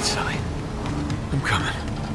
right, Sully. I'm coming.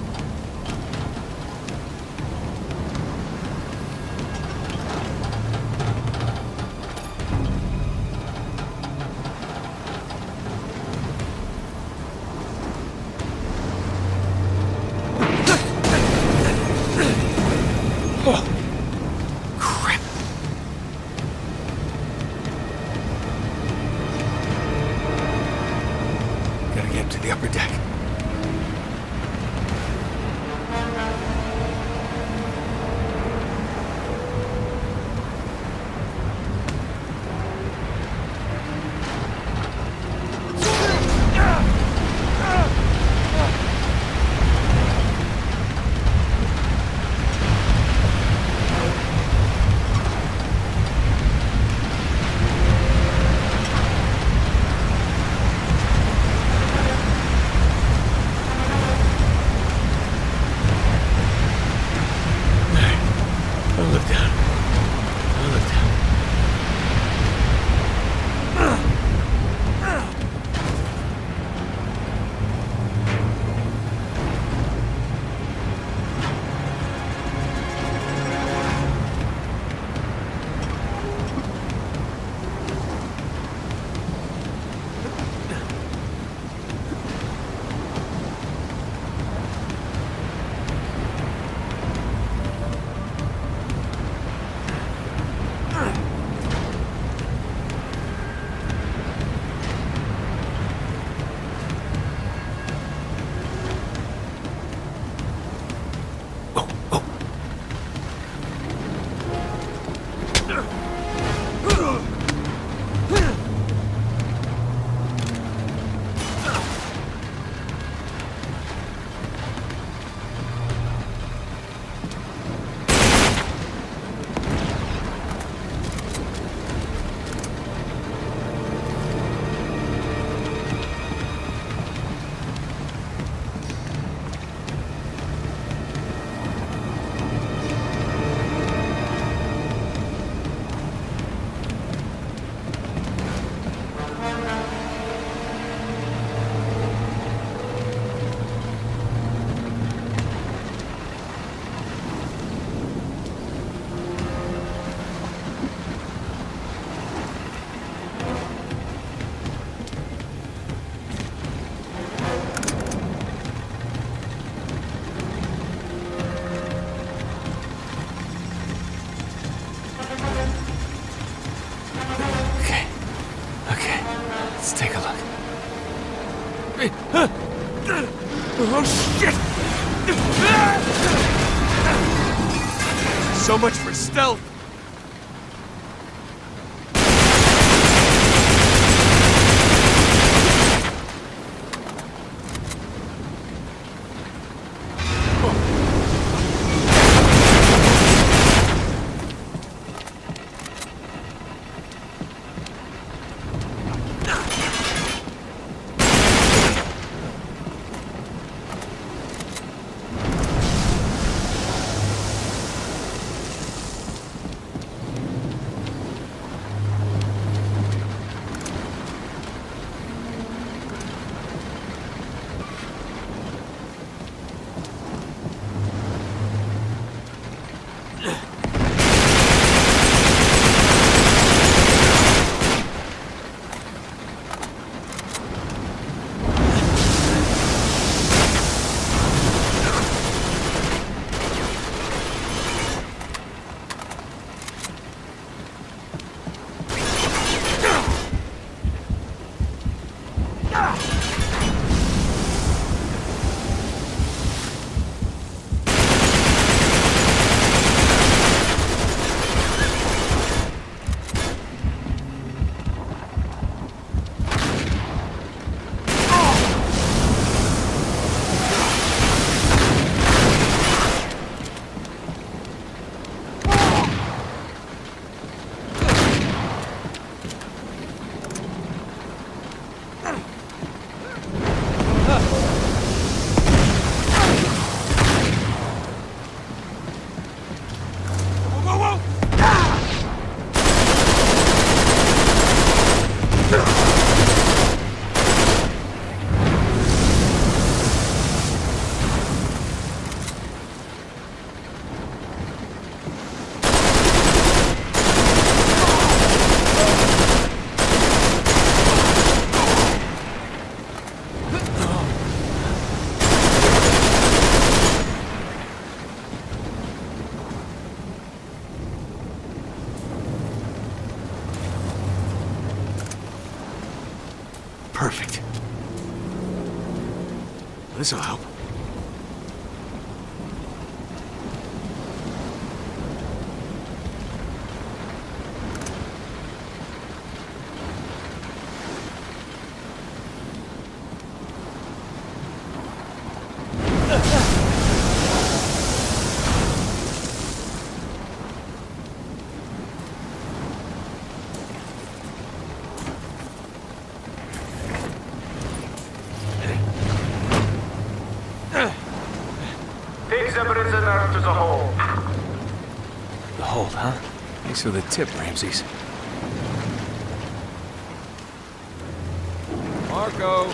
Oh, shit! So much for stealth! This'll help. Take the prisoner to the hold. The hold, huh? Thanks for the tip, Rameses. Marco!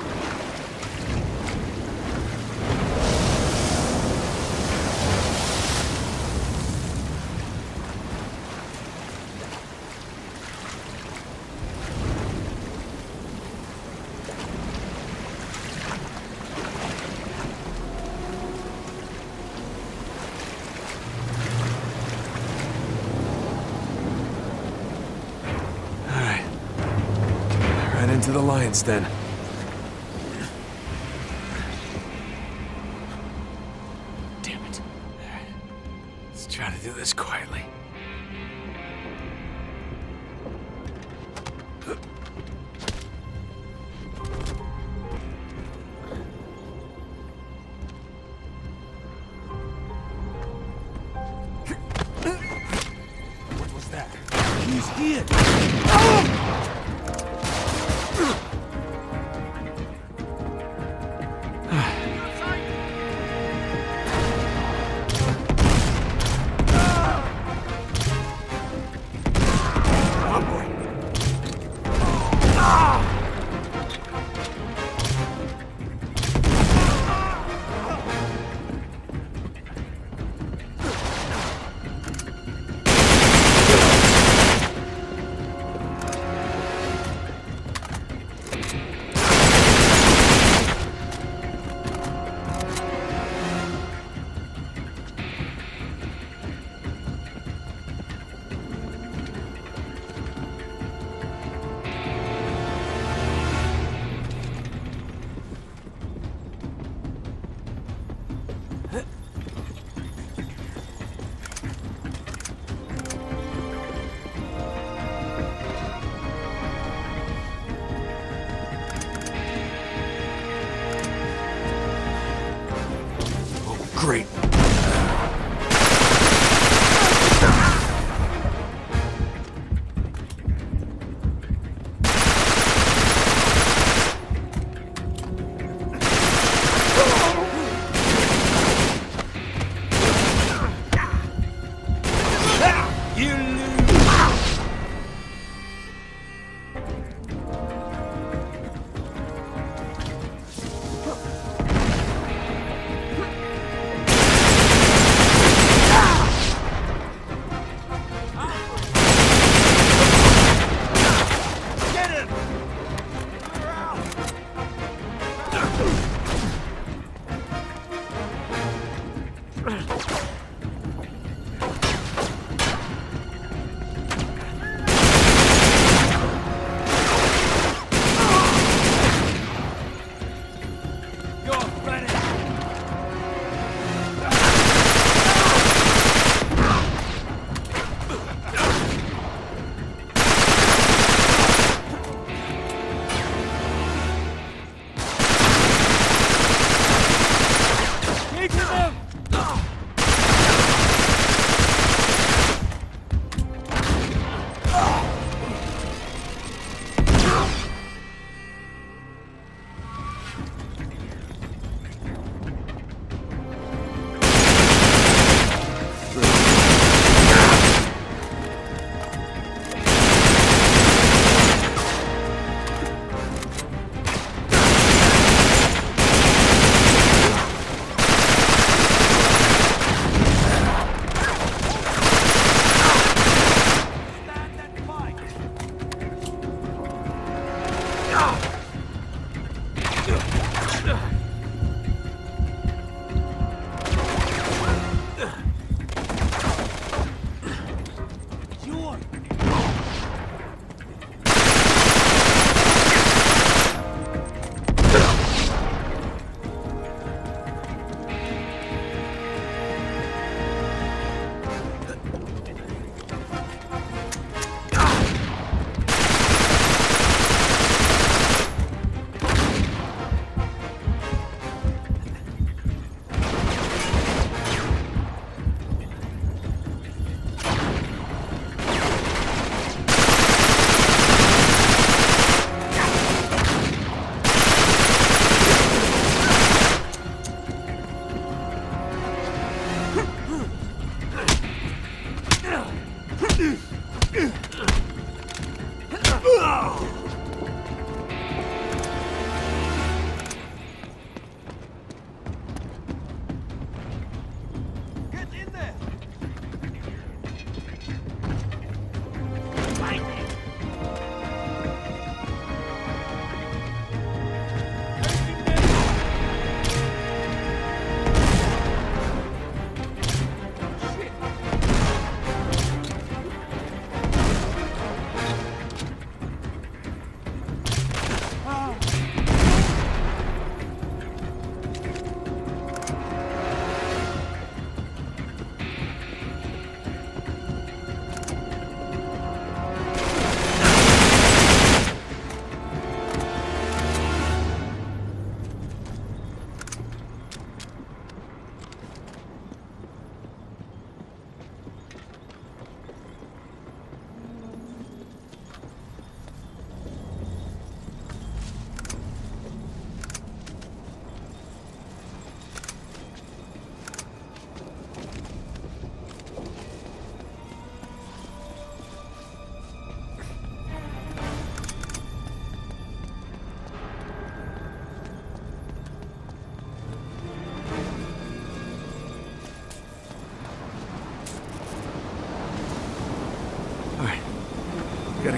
Into the lion's den. Damn it. All right. Let's try to do this quietly. What was that? He's here! Great. You lose!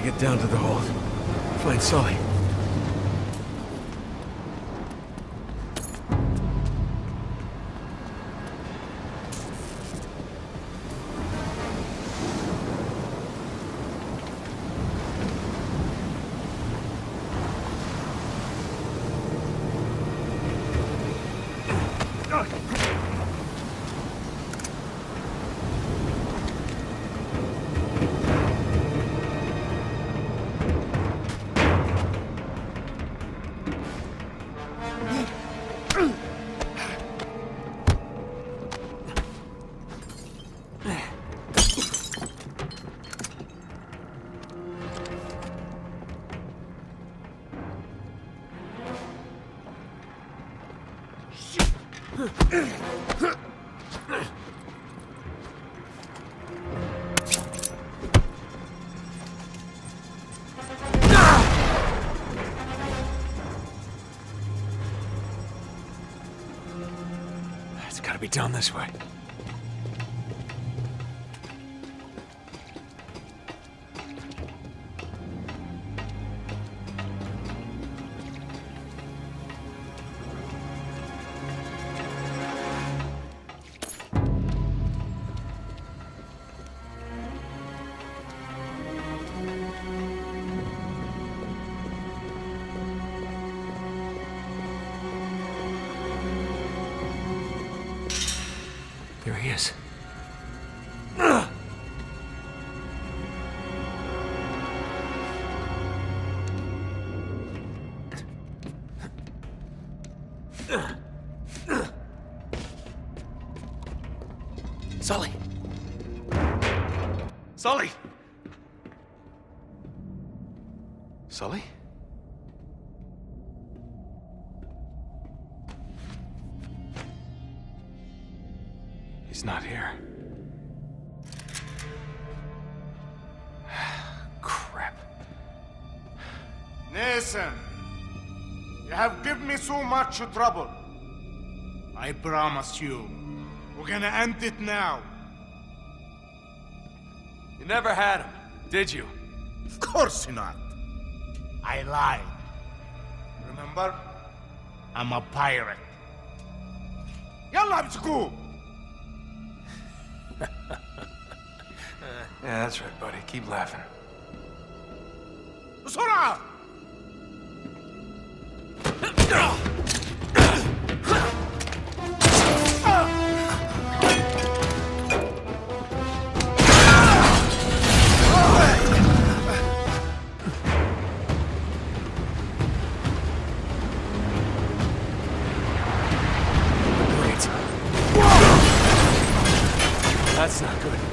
Gotta get down to the hold. Find Sully. It's gotta be down this way. There he is. Sully! Sully! Sully? He's not here. Crap. Listen, you have given me so much trouble. I promise you, we're gonna end it now. You never had him, did you? Of course not. I lied. Remember? I'm a pirate. Yalla بتكو. Yeah, that's right, buddy. Keep laughing. بسرعة! Great. That's not good.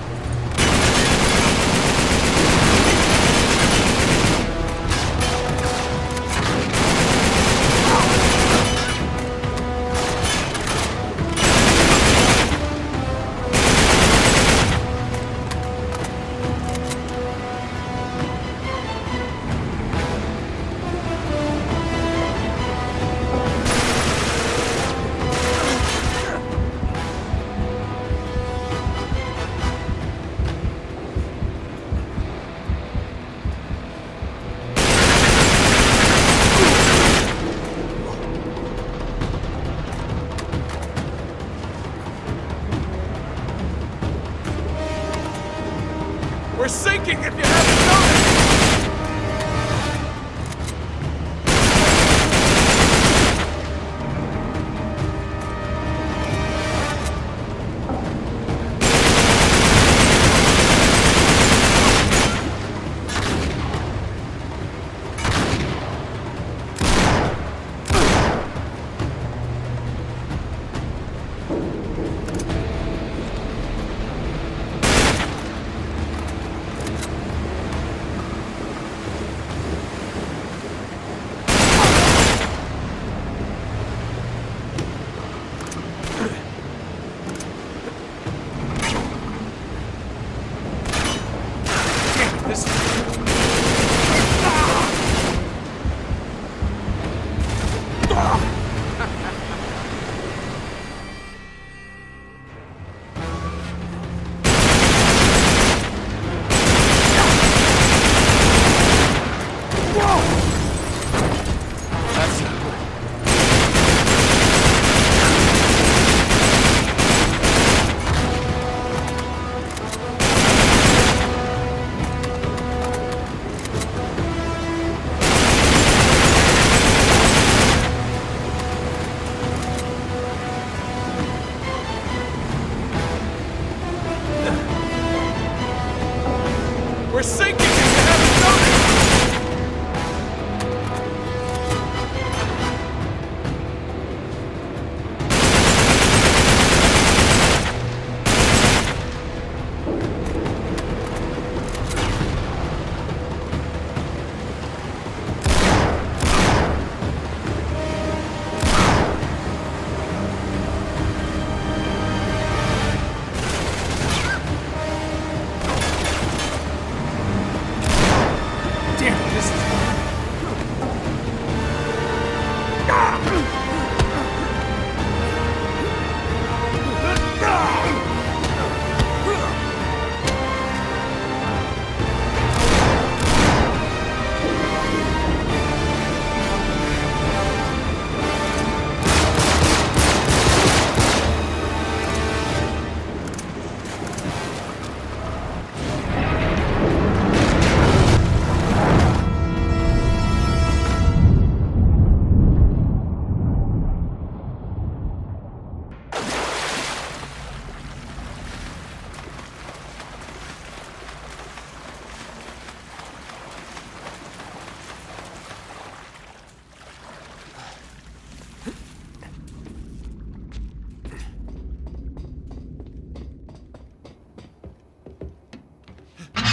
We're sinking if you haven't noticed!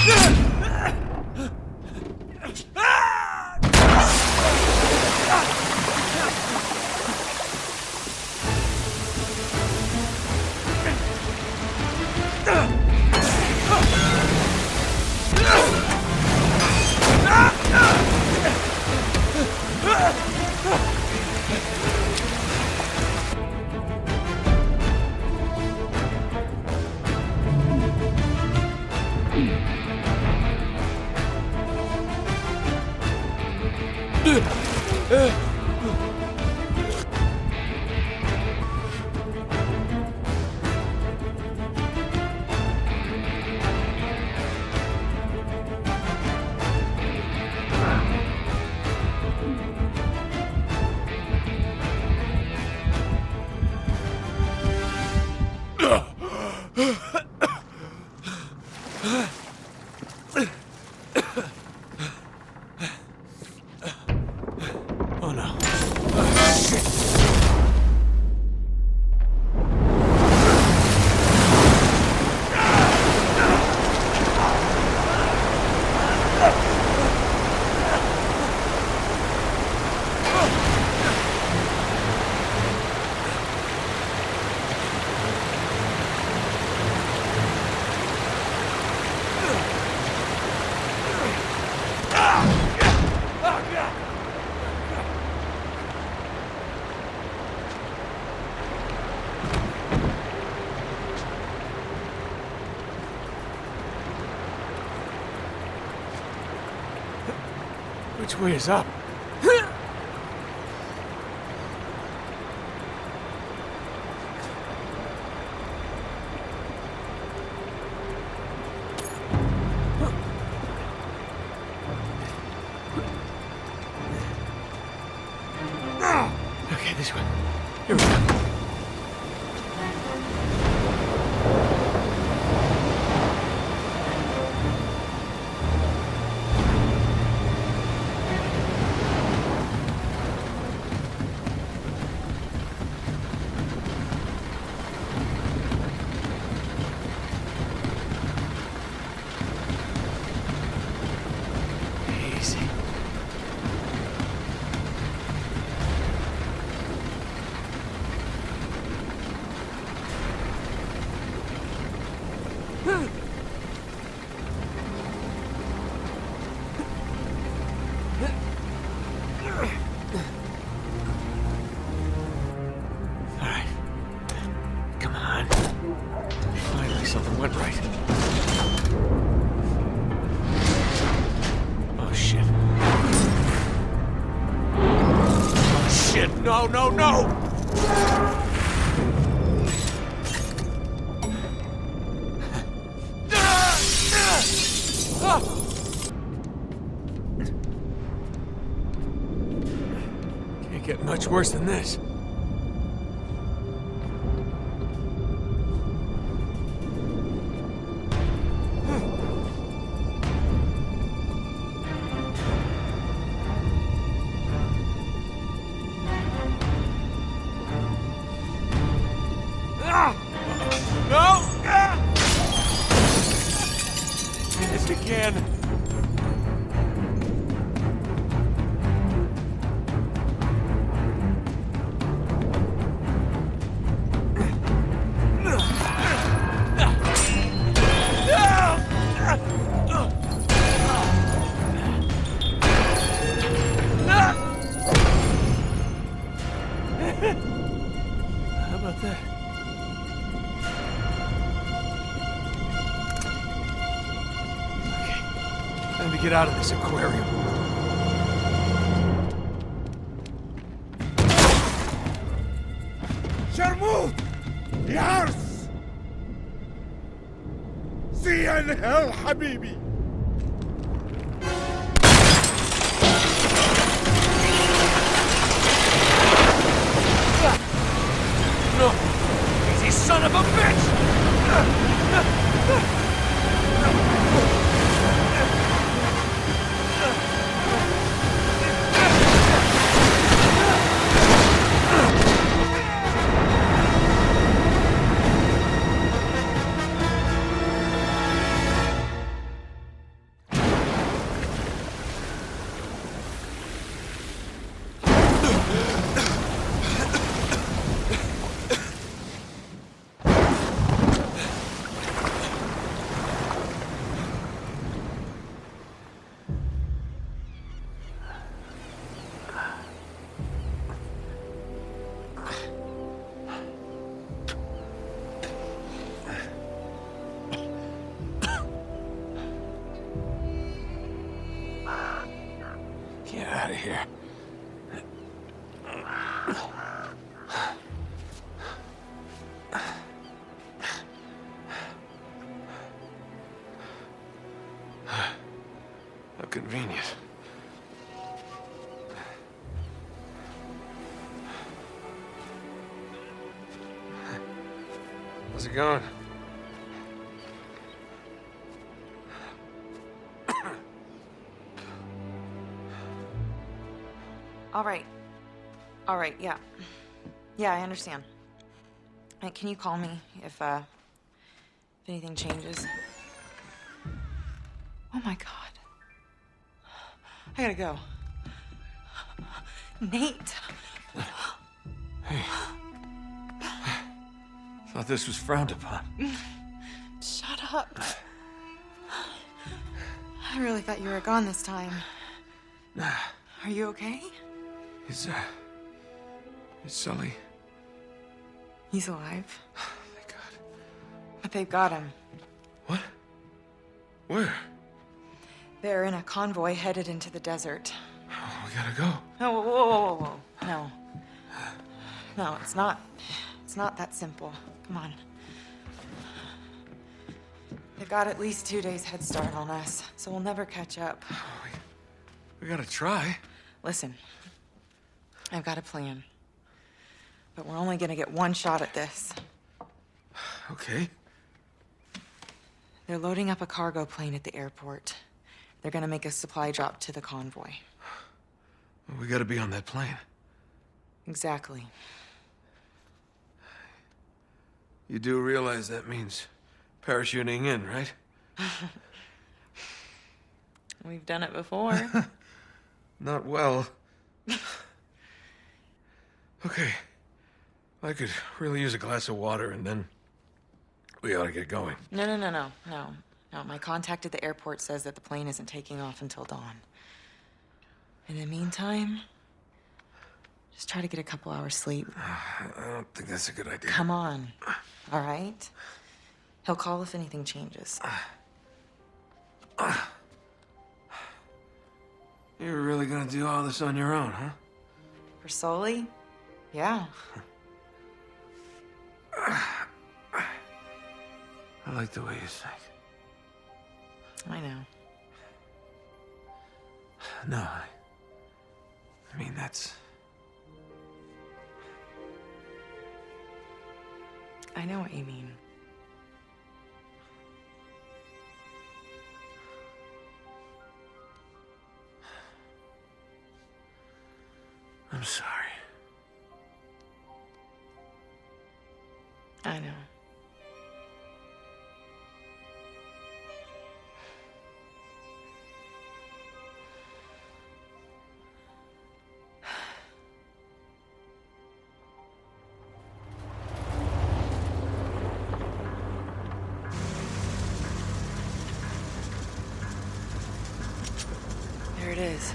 Oh no. Which way is up? Okay, this way. Here we go. No, no, no! Can't get much worse than this. Get out of this aquarium. Sharmut! Yars! See you in hell, Habibi! No! Easy son of a bitch! convenient. How's it going? All right, yeah. Yeah, I understand. Can you call me if anything changes? Oh my God. I gotta go. Nate. Hey. Thought this was frowned upon. Shut up. I really thought you were gone this time. Nah. Are you okay? Is Sully? He's alive. Thank God. But they've got him. What? Where? They're in a convoy headed into the desert. Oh, we gotta go. Oh, whoa. No. No, it's not that simple. Come on. They've got at least 2 days head start on us, so we'll never catch up. We gotta try. Listen, I've got a plan. But we're only gonna get one shot at this. Okay. They're loading up a cargo plane at the airport. They're gonna make a supply drop to the convoy. Well, we gotta be on that plane. Exactly. You do realize that means parachuting in, right? We've done it before. Not well. Okay. I could really use a glass of water, and then we ought to get going. No. My contact at the airport says that the plane isn't taking off until dawn. In the meantime, just try to get a couple hours sleep. I don't think that's a good idea. Come on. All right? He'll call if anything changes. You're really gonna do all this on your own, huh? For Sully? Yeah. I like the way you think. I know. No, I mean, that's... I know what you mean. I'm sorry. I know. There it is.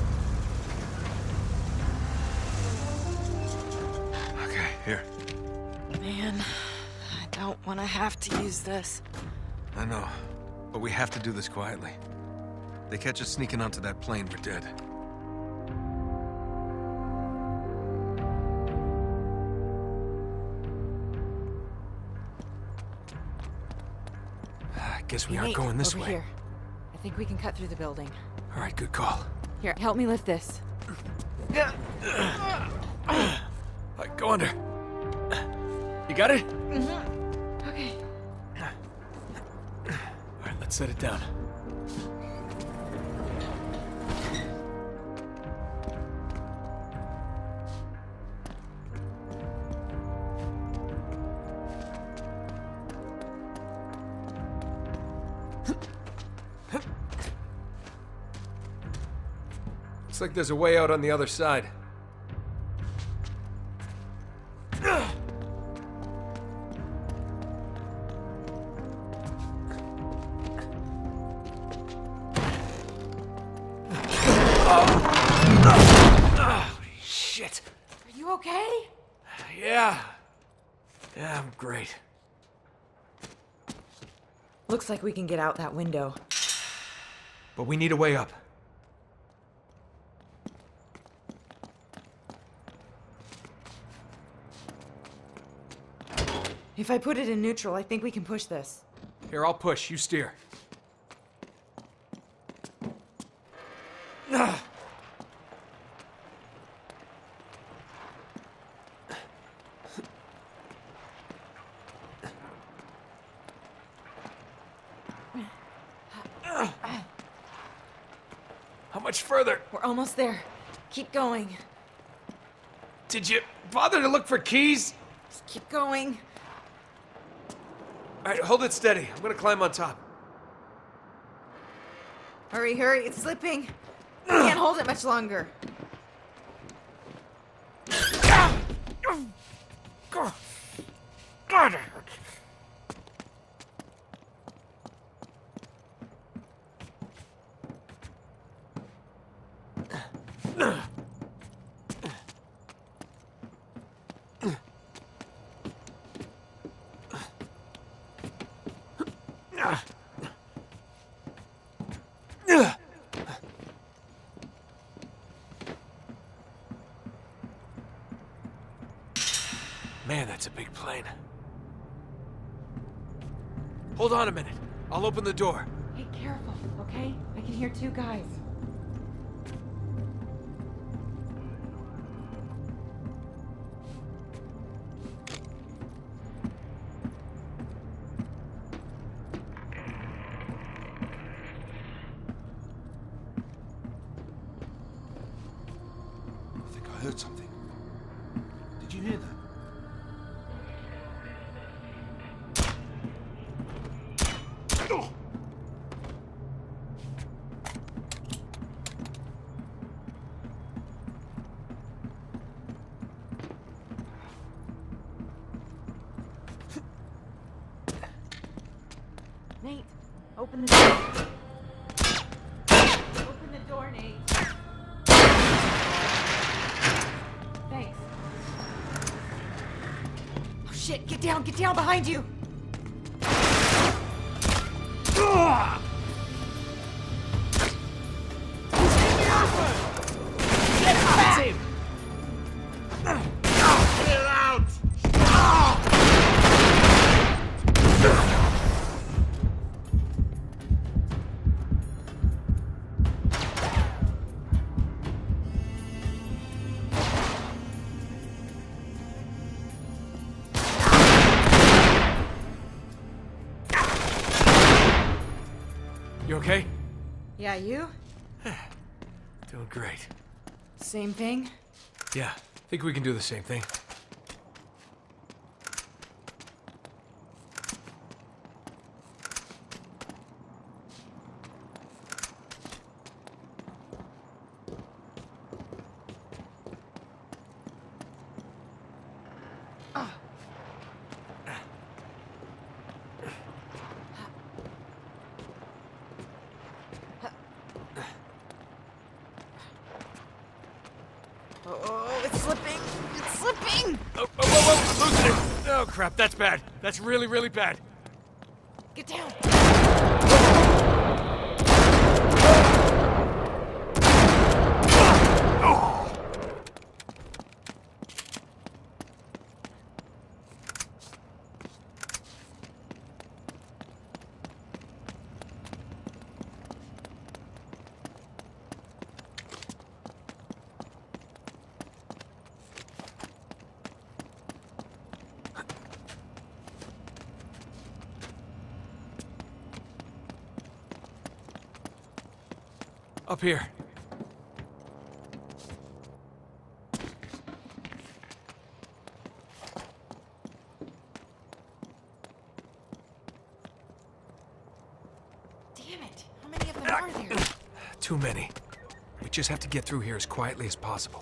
Okay, here. Man, I don't want to have to use this. I know, but we have to do this quietly. They catch us sneaking onto that plane, we're dead. I guess we aren't Nate, going this over way. Here. I think we can cut through the building. All right, good call. Here, help me lift this. All right, go under. You got it? Mm-hmm. Okay. All right, let's set it down. Looks like there's a way out on the other side. Shit. Are you okay? Yeah, I'm great. Looks like we can get out that window. But we need a way up. If I put it in neutral, I think we can push this. Here, I'll push. You steer. much further? We're almost there. Keep going. Did you bother to look for keys? Just keep going. All right, hold it steady. I'm gonna climb on top. Hurry, hurry, it's slipping. I can't hold it much longer. God. Man, that's a big plane. Hold on a minute. I'll open the door. Hey, careful, okay? I can hear two guys. I think I heard something. Did you hear that? Nate, open the door. Open the door, Nate. Thanks. Oh shit, get down behind you. You okay? Yeah, you? Doing great. Same thing? Yeah, think we can do the same thing. Oh, it's slipping! It's slipping! Whoa, losing it! Oh crap, that's bad. That's really, really bad. Get down! Up here. Damn it! How many of them are there? Too many. We just have to get through here as quietly as possible.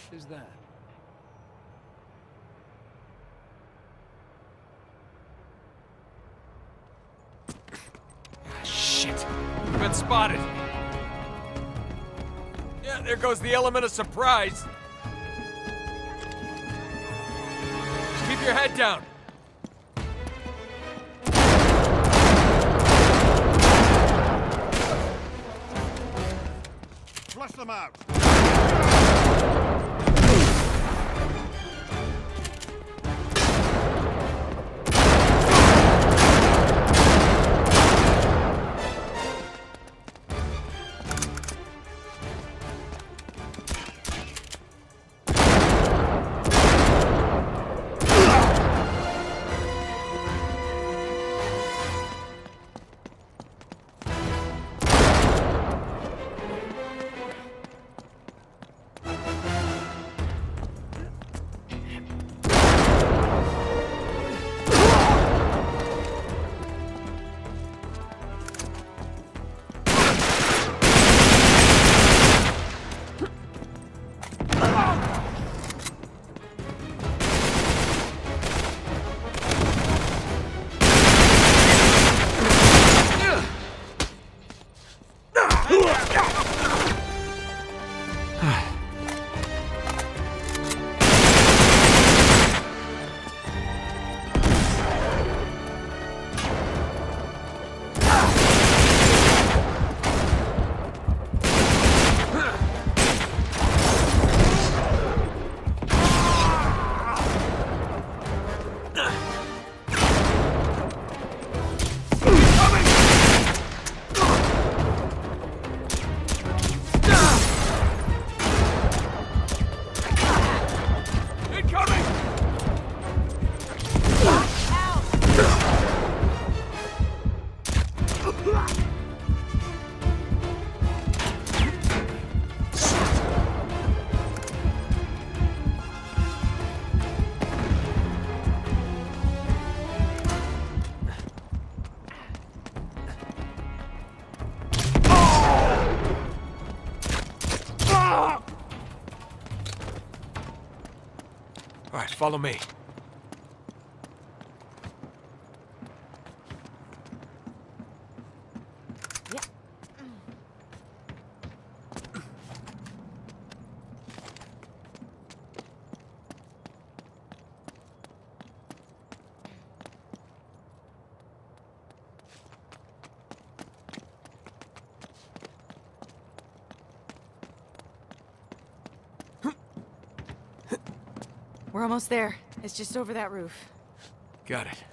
is that? Shit! We've been spotted! Yeah, there goes the element of surprise! Just keep your head down! Flush them out! All right, follow me. We're almost there. It's just over that roof. Got it.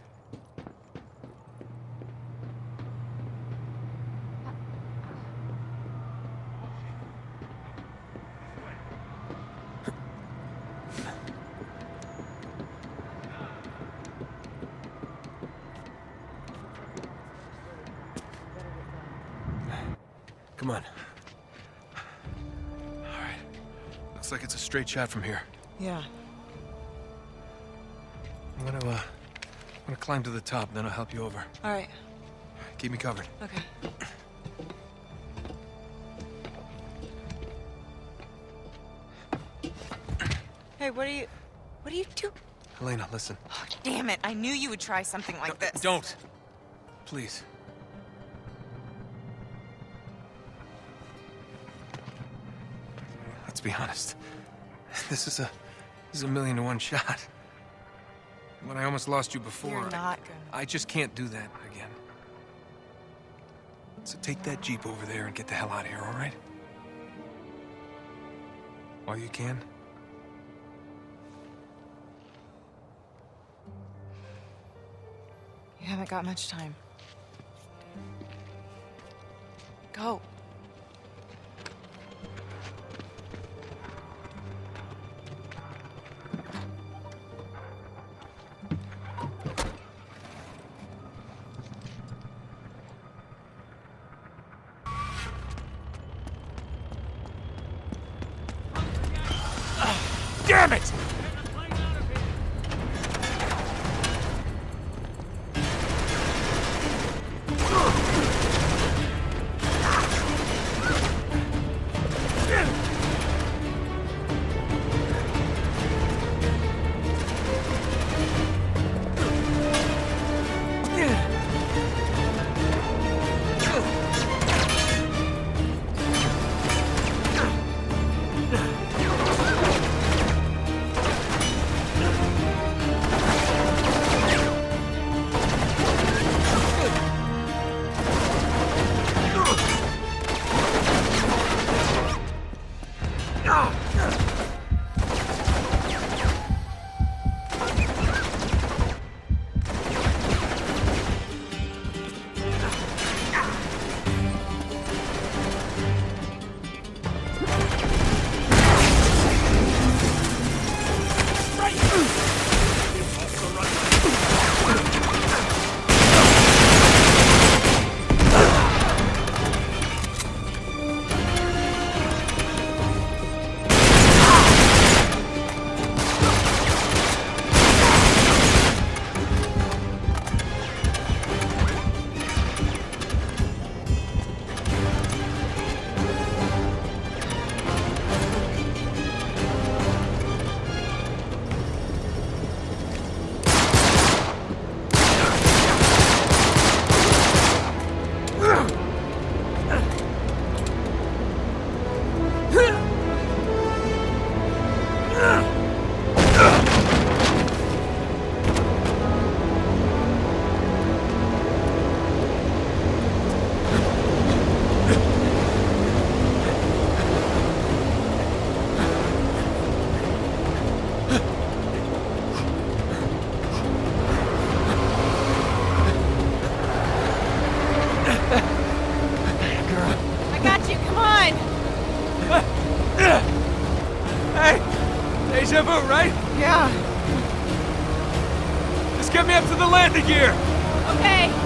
Come on. All right. Looks like it's a straight shot from here. Yeah. I'm gonna climb to the top, and then I'll help you over. All right. Keep me covered. Okay. Hey, what are you doing? Elena, listen. Oh, damn it. I knew you would try something like this. Don't. Please. Let's be honest. This is a 1,000,000 to 1 shot. When I almost lost you before, You're not gonna. I just can't do that again. So take that Jeep over there and get the hell out of here, all right? While you can. You haven't got much time. Go. Damn it! Hey! Deja vu, right? Yeah. Just get me up to the landing gear! Okay.